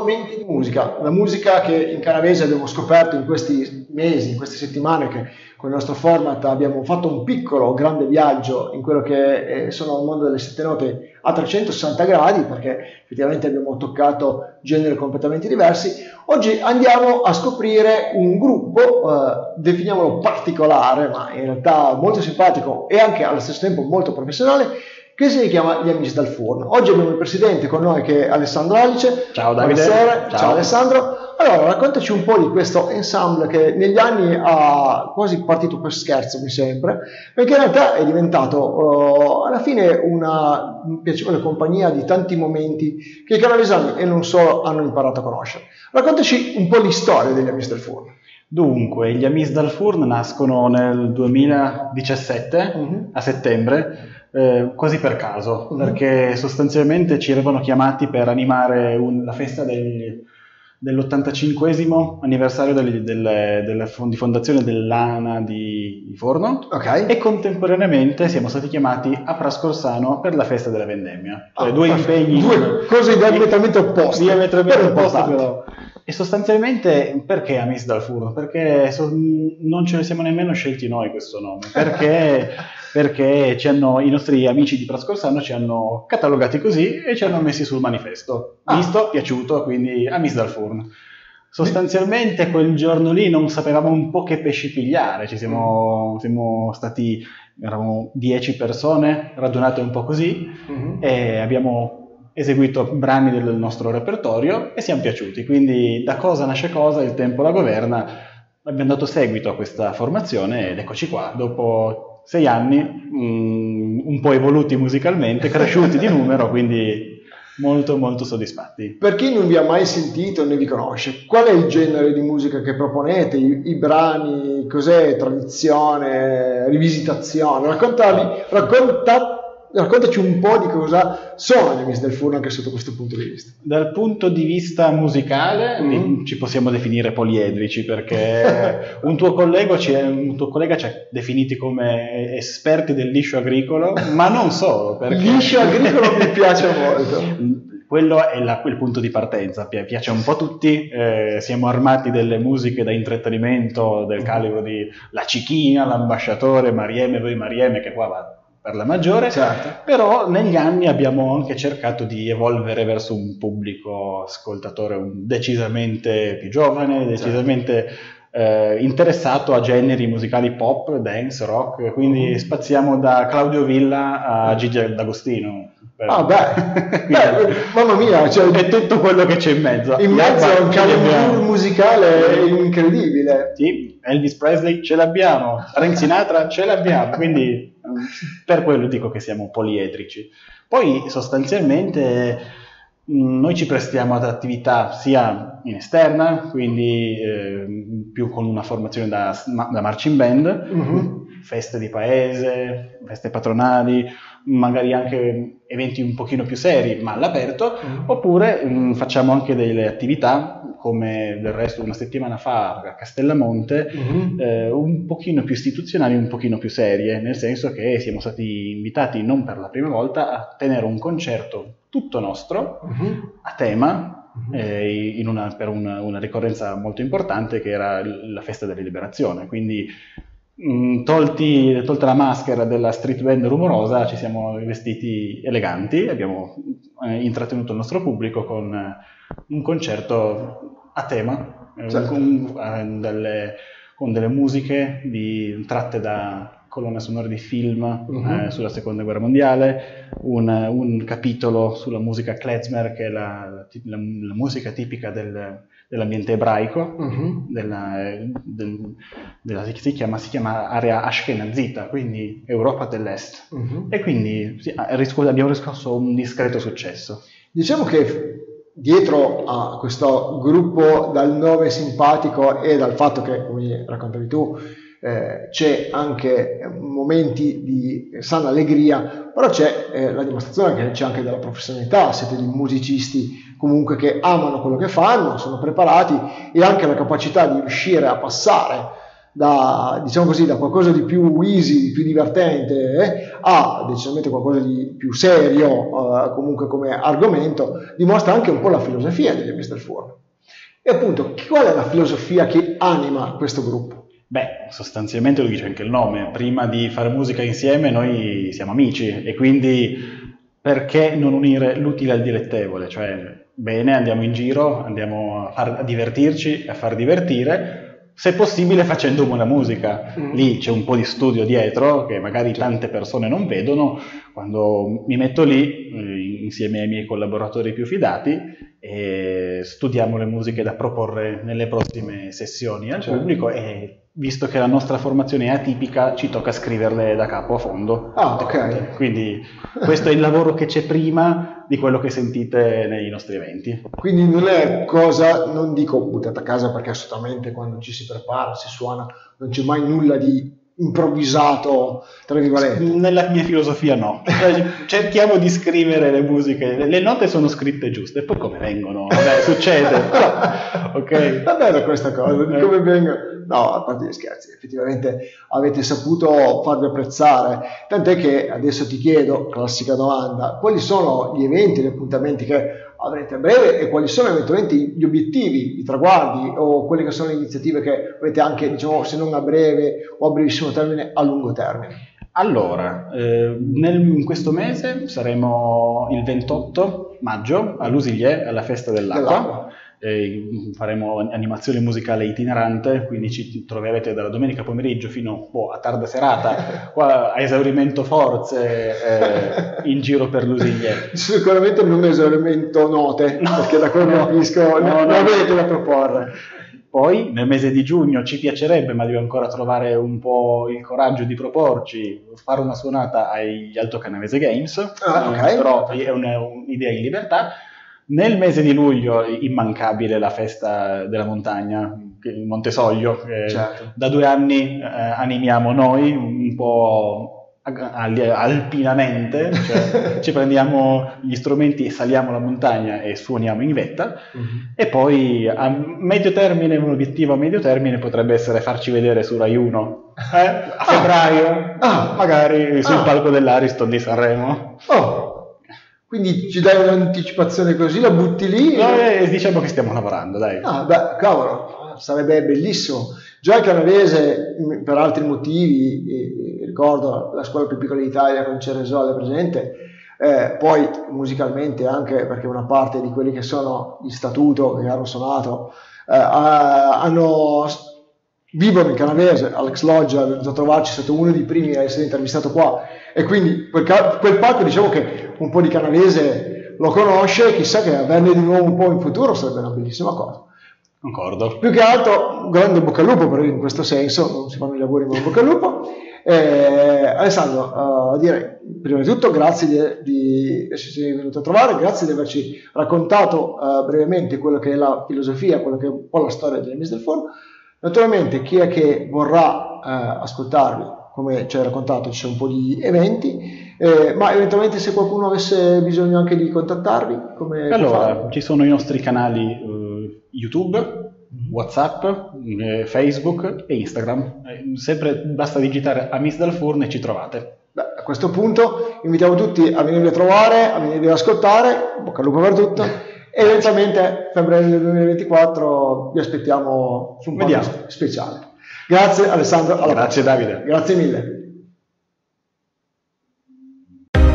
momenti di musica, la musica che in Canavese abbiamo scoperto in questi mesi, in queste settimane, che con il nostro format abbiamo fatto un piccolo grande viaggio in quello che sono il mondo delle sette note a 360 gradi, perché effettivamente abbiamo toccato generi completamente diversi. Oggi andiamo a scoprire un gruppo, definiamolo particolare, ma in realtà molto simpatico e anche allo stesso tempo molto professionale, che si chiama Gli Amici dal Forno. Oggi abbiamo il presidente con noi che è Alessandro Alice. Ciao Davide. Buonasera. Ciao Alessandro. Allora, raccontaci un po' di questo ensemble che negli anni ha quasi partito per scherzo, mi sembra, perché in realtà è diventato alla fine una piacevole compagnia di tanti momenti che i canavesani e non solo hanno imparato a conoscere. Raccontaci un po' l'istoria degli Amici del Forno. Dunque, gli Amici dal Forno nascono nel 2017, a settembre, quasi per caso, perché sostanzialmente ci avevano chiamati per animare la festa dell'85esimo anniversario di fondazione dell'ANA di Forno, e contemporaneamente siamo stati chiamati a Prascorsano per la festa della vendemmia. Due impegni, due cose diametralmente opposte, però. E sostanzialmente perché Amici dal Forno? Perché non ce ne siamo nemmeno scelti noi questo nome, perché i nostri amici di Prascorsano ci hanno catalogati così e ci hanno messi sul manifesto. Visto, piaciuto, quindi Amici dal Forno. Sostanzialmente quel giorno lì non sapevamo un po' che pesci pigliare, eravamo 10 persone radunate un po' così, e abbiamo eseguito brani del nostro repertorio e siamo piaciuti, quindi da cosa nasce cosa, il tempo la governa, abbiamo dato seguito a questa formazione ed eccoci qua, dopo 6 anni, un po' evoluti musicalmente, cresciuti di numero, quindi molto molto soddisfatti. Per chi non vi ha mai sentito né vi conosce, qual è il genere di musica che proponete, i brani, cos'è, tradizione, rivisitazione? Raccontaci un po' di cosa sono gli Amici del Forno anche sotto questo punto di vista. Dal punto di vista musicale ci possiamo definire poliedrici, perché un tuo collega ci ha definiti come esperti del liscio agricolo, ma non solo. Il liscio agricolo mi piace molto. Quello è il punto di partenza, piace un po' a tutti, siamo armati delle musiche da intrattenimento del calibro di La Cichina, L'Ambasciatore, Marieme, Voi Marieme, che qua va per la maggiore, certo. Però negli anni abbiamo anche cercato di evolvere verso un pubblico ascoltatore decisamente più giovane, decisamente interessato a generi musicali pop, dance, rock, quindi spaziamo da Claudio Villa a Gigi D'Agostino. Mamma mia, cioè, è tutto quello che c'è in mezzo. In mezzo a un calendario musicale incredibile. Sì, Elvis Presley ce l'abbiamo, Frank Sinatra ce l'abbiamo, quindi per quello dico che siamo poliedrici. Poi sostanzialmente noi ci prestiamo ad attività sia in esterna, quindi più con una formazione da marching band, feste di paese, feste patronali, magari anche eventi un pochino più seri ma all'aperto, oppure facciamo anche delle attività come del resto una settimana fa a Castellamonte, un pochino più istituzionali, un pochino più serie, nel senso che siamo stati invitati non per la prima volta a tenere un concerto tutto nostro a tema, per una ricorrenza molto importante che era la festa della liberazione, quindi tolta la maschera della street band rumorosa ci siamo vestiti eleganti, abbiamo intrattenuto il nostro pubblico con un concerto a tema, certo. con delle musiche tratte da colonne sonore di film sulla seconda guerra mondiale, un capitolo sulla musica klezmer, che è la musica tipica dell'ambiente ebraico, si chiama area ashkenazita, quindi Europa dell'Est, e quindi abbiamo riscosso un discreto successo. Diciamo che dietro a questo gruppo, dal nome simpatico e dal fatto che, come raccontavi tu, c'è anche momenti di sana allegria, però c'è la dimostrazione che c'è anche della professionalità, siete dei musicisti comunque che amano quello che fanno, sono preparati, e anche la capacità di riuscire a passare diciamo così, da qualcosa di più easy, di più divertente, a decisamente qualcosa di più serio, comunque come argomento, dimostra anche un po' la filosofia degli Amici del Forno. E appunto, qual è la filosofia che anima questo gruppo? Beh, sostanzialmente lo dice anche il nome, prima di fare musica insieme noi siamo amici e quindi perché non unire l'utile al dilettevole? Cioè, bene, andiamo in giro, andiamo a divertirci, a far divertire, se possibile facendo buona musica. Lì c'è un po' di studio dietro che magari tante persone non vedono. Quando mi metto lì insieme ai miei collaboratori più fidati e studiamo le musiche da proporre nelle prossime sessioni al pubblico, e visto che la nostra formazione è atipica ci tocca scriverle da capo a fondo. Ok. Quindi questo è il lavoro che c'è prima di quello che sentite nei nostri eventi. Quindi non è cosa, non dico buttata a casa, perché assolutamente quando ci si prepara, si suona, non c'è mai nulla di improvvisato, tra virgolette. Nella mia filosofia no. Cerchiamo di scrivere le musiche, le note sono scritte giuste, poi come vengono? Vabbè, succede. Ok. Va bene questa cosa, di come vengono. No, a parte gli scherzi, effettivamente avete saputo farvi apprezzare, tant'è che adesso ti chiedo, classica domanda, quali sono gli eventi, gli appuntamenti che avrete a breve e quali sono eventualmente gli obiettivi, i traguardi o quelle che sono le iniziative che avete anche, diciamo, se non a breve o a brevissimo termine, a lungo termine? Allora, in questo mese saremo il 28 maggio a Lusiglie, alla Festa dell'Acqua. Faremo animazione musicale itinerante, quindi ci troverete dalla domenica pomeriggio fino a tarda serata, qua a esaurimento forze, in giro per Lusiglie. Sicuramente non esaurimento note, perché da quello che capisco non avete da proporre. Poi nel mese di giugno ci piacerebbe, ma devo ancora trovare un po' il coraggio di proporci, fare una suonata agli Alto Canavese Games, però è un'idea in libertà. Nel mese di luglio immancabile la festa della montagna, il Monte Soglio, da 2 anni animiamo noi un po' alpinamente, cioè ci prendiamo gli strumenti e saliamo la montagna e suoniamo in vetta. E poi a medio termine, un obiettivo a medio termine potrebbe essere farci vedere su Rai 1 a febbraio, magari sul palco dell'Ariston di Sanremo. Quindi ci dai un'anticipazione così, la butti lì? Diciamo che stiamo lavorando, dai. Beh, cavolo, sarebbe bellissimo. Già il Canavese, per altri motivi, ricordo la scuola più piccola d'Italia con Ceresole presente, poi musicalmente anche perché una parte di quelli che sono di statuto, che hanno suonato, vivono in Canavese. Alex Loggia è venuto a trovarci, è stato uno dei primi a essere intervistato qua, e quindi quel palco, diciamo che un po' di canavese lo conosce, chissà che averne di nuovo un po' in futuro sarebbe una bellissima cosa. Concordo. Più che altro un grande bocca al lupo in questo senso, non si fanno i lavori ma un bocca al lupo. Alessandro, direi prima di tutto grazie di esserci venuto a trovare, grazie di averci raccontato brevemente quello che è la filosofia, quello che è un po' la storia delle Amici del Forno. Naturalmente chi è che vorrà ascoltarvi, come ci hai raccontato, ci sono un po' di eventi, ma eventualmente se qualcuno avesse bisogno anche di contattarvi, allora ci sono i nostri canali YouTube, WhatsApp, Facebook e Instagram. Sempre basta digitare Amici del Forno e ci trovate. A questo punto invitiamo tutti a venirvi a trovare, a venirvi ad ascoltare, bocca al lupo per tutto, e eventualmente febbraio del 2024 vi aspettiamo su un po' speciale. Grazie Alessandro, grazie Davide. Grazie mille.